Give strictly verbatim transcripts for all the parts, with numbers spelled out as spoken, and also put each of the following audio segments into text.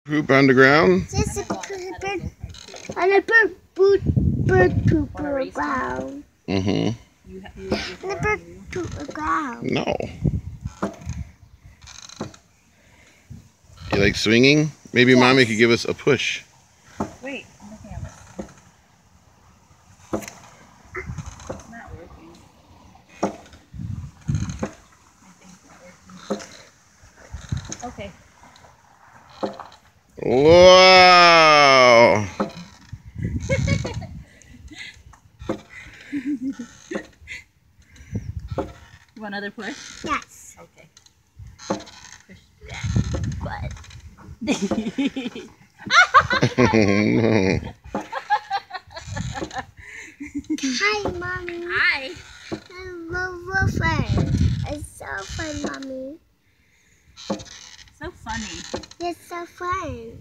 Poop on the ground? Just a bird. And a bird, bird, bird poop on the ground. Mm-hmm. And a bird poop on the ground. No. You like swinging? Maybe Yes. Mommy could give us a push. Wait, I'm looking at this. It's not working. I think it's not working. Okay. Wow. You want another push? Yes. Okay. Push that butt. No. Hi, Mommy. Hi. I'm so fun. It's so fun, Mommy. So funny. It's so fun.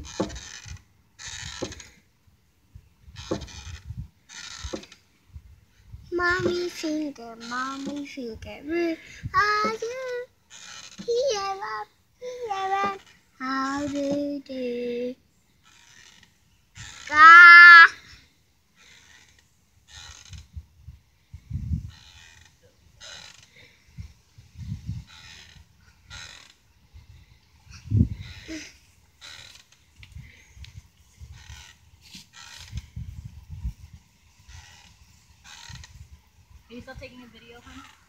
Mommy finger, mommy finger. Where are you? Here up, here up. How do you do? Ah! Are you still taking a video, honey?